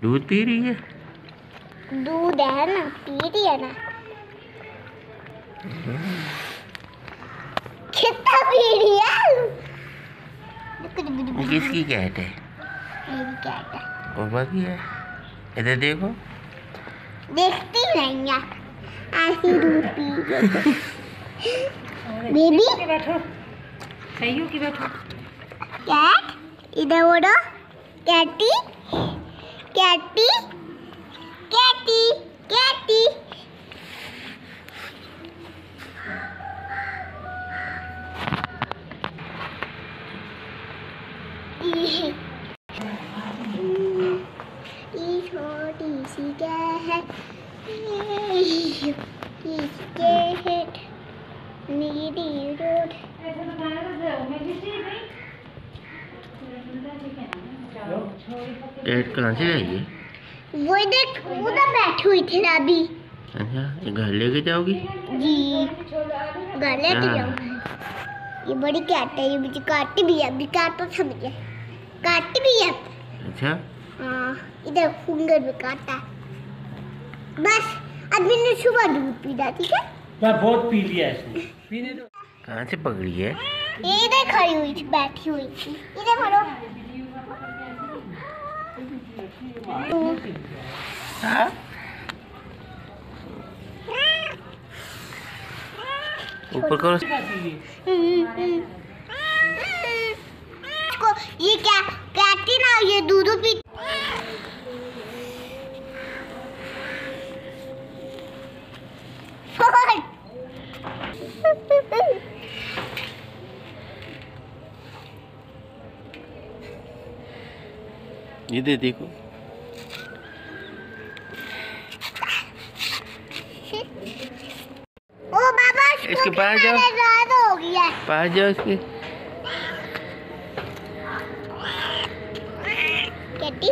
दूध पी रही है? दूध है ना, पी रही है ना। कितना पी रही है? किसकी कैट है? मेरी कैट है। पापा की है। इधर देखो। देखती नहीं है, ऐसी दूध पी बेबी। बैठो, सही हो कि बैठो। कैट इधर बोलो। Katie Katie Katie Katie. ये छोटी सी कैट, इसके हेड नीली रोड। कैट कहाँ से आई है? वो देख उधर बैठी हुई थी ना अभी। अच्छा, ये घर लेके जाओगी? जी घर लेके जाऊंगी। ये बड़ी कैट है, ये मुझे काटती भी है। अभी काटो समझे, काटती भी है। अच्छा, हाँ इधर फिंगर में काटा है। बस अभी ने सुबह दूध पीना, ठीक है? बहुत पी लिया इसने, पीने दो। कहाँ से पकड़ी है? ये इधर खड़ी हुई थी, बैठी हुई थी। इधर भरो। हाँ? ऊपर करो। इसको ये क्या कहती ना, ये दूध पी। ये दे देखो। ओ बाबा इसके पास जाओ, ज़्यादा हो गया। पास जाओ इसके। कैटी